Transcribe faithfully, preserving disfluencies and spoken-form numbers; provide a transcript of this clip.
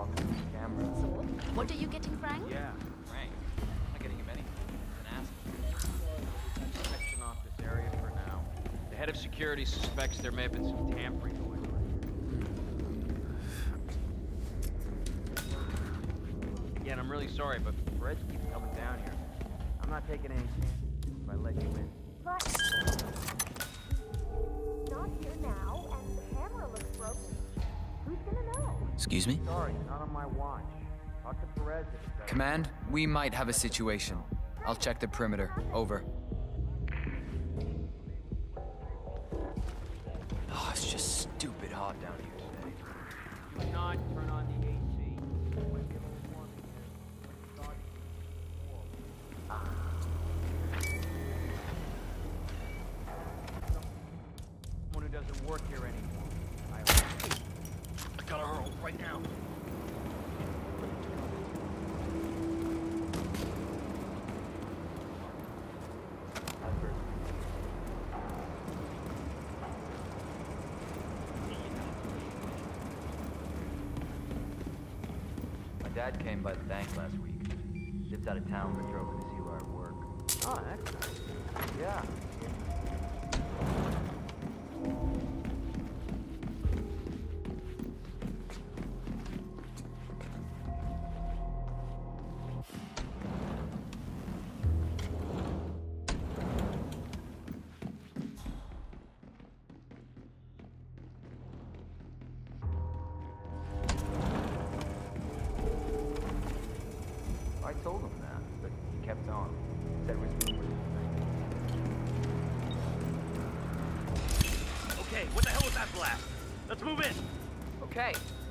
off the camera. So, what are you getting, Frank? Yeah, Frank. I'm not getting him anything. An ass. Section off this area for now. The head of security suspects there may have been some tampering going on. Yeah, and I'm really sorry, but Perez keeps coming down here. I'm not taking any chances if I let you in. But not here now, and the camera looks broken. Who's gonna know? Excuse me? Sorry, not on my watch. Talk to Perez if it's better. Command, we might have a situation. I'll check the perimeter. Over. Oh, it's just stupid hot down here today. Do not turn on the A C. Someone who doesn't work here anymore. I, I gotta hurl right now. My dad came by the bank last week. Dipped out of town but drove in to see where I work. Oh, that's nice. Yeah. I told him that, but he kept on. Said it was rumors. Okay, what the hell was that blast? Let's move in. Okay,